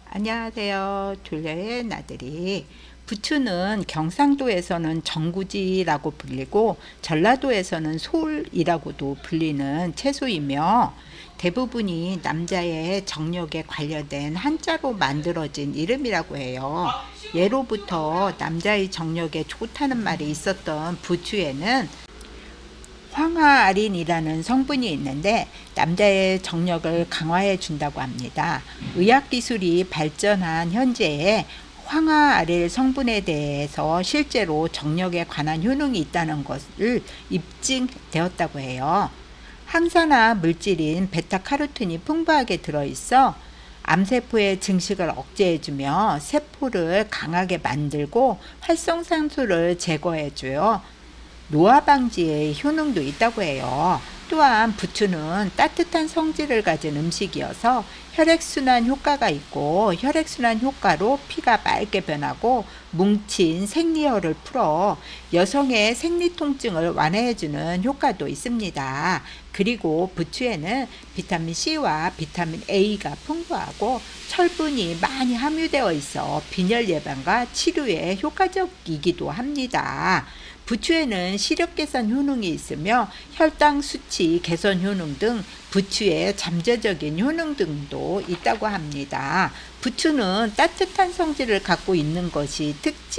안녕하세요. 졸려의 나들이. 부추는 경상도에서는 정구지라고 불리고 전라도에서는 솔이라고도 불리는 채소이며 대부분이 남자의 정력에 관련된 한자로 만들어진 이름이라고 해요. 예로부터 남자의 정력에 좋다는 말이 있었던 부추에는 황화아린이라는 성분이 있는데 남자의 정력을 강화해 준다고 합니다. 의학기술이 발전한 현재에 황화아릴 성분에 대해서 실제로 정력에 관한 효능이 있다는 것을 입증되었다고 해요. 항산화 물질인 베타카로틴이 풍부하게 들어있어 암세포의 증식을 억제해주며 세포를 강하게 만들고 활성산소를 제거해줘요. 노화 방지의 효능도 있다고 해요. 또한 부추는 따뜻한 성질을 가진 음식이어서 혈액순환 효과가 있고 혈액순환 효과로 피가 맑게 변하고 뭉친 생리혈을 풀어 여성의 생리통증을 완화해주는 효과도 있습니다. 그리고 부추에는 비타민C와 비타민 A가 풍부하고 철분이 많이 함유되어 있어 빈혈 예방과 치료에 효과적이기도 합니다. 부추에는 시력 개선 효능이 있으며 혈당 수치 개선 효능 등 부추의 잠재적인 효능 등도 있다고 합니다. 부추는 따뜻한 성질을 갖고 있는 것이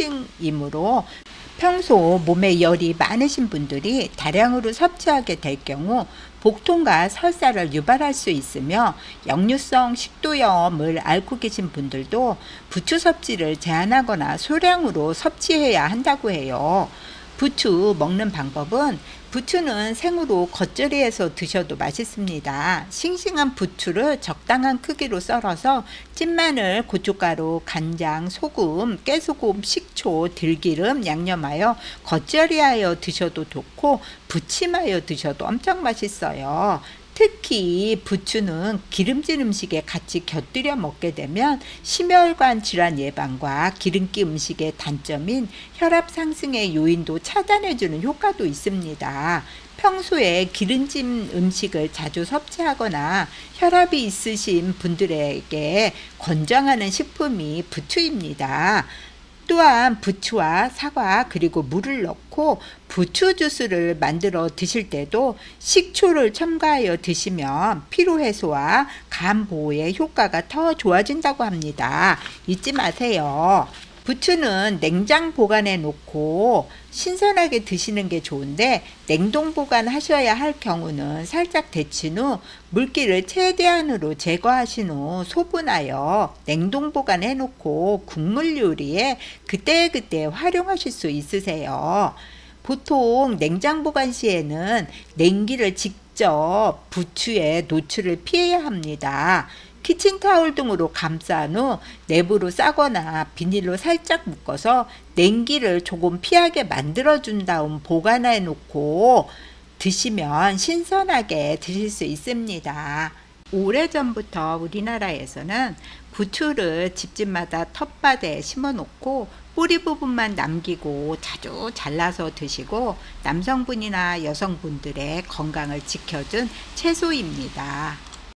특징이므로 평소 몸에 열이 많으신 분들이 다량으로 섭취하게 될 경우 복통과 설사를 유발할 수 있으며 역류성 식도염을 앓고 계신 분들도 부추 섭취를 제한하거나 소량으로 섭취해야 한다고 해요. 부추 먹는 방법은 부추는 생으로 겉절이해서 드셔도 맛있습니다. 싱싱한 부추를 적당한 크기로 썰어서 찐마늘, 고춧가루, 간장, 소금, 깨소금, 식초, 들기름 양념하여 겉절이하여 드셔도 좋고 부침하여 드셔도 엄청 맛있어요. 특히 부추는 기름진 음식에 같이 곁들여 먹게 되면 심혈관 질환 예방과 기름기 음식의 단점인 혈압 상승의 요인도 차단해주는 효과도 있습니다. 평소에 기름진 음식을 자주 섭취하거나 혈압이 있으신 분들에게 권장하는 식품이 부추입니다. 또한 부추와 사과 그리고 물을 넣고 부추 주스를 만들어 드실 때도 식초를 첨가하여 드시면 피로 해소와 간 보호의 효과가 더 좋아진다고 합니다. 잊지 마세요. 부추는 냉장 보관해 놓고 신선하게 드시는 게 좋은데 냉동 보관하셔야 할 경우는 살짝 데친 후 물기를 최대한으로 제거하신 후 소분하여 냉동 보관해 놓고 국물 요리에 그때그때 활용하실 수 있으세요. 보통 냉장 보관 시에는 냉기를 직접 부추에 노출을 피해야 합니다. 키친타올 등으로 감싼 후 내부로 싸거나 비닐로 살짝 묶어서 냉기를 조금 피하게 만들어준 다음 보관해 놓고 드시면 신선하게 드실 수 있습니다. 오래전부터 우리나라에서는 부추를 집집마다 텃밭에 심어 놓고 뿌리 부분만 남기고 자주 잘라서 드시고 남성분이나 여성분들의 건강을 지켜준 채소입니다.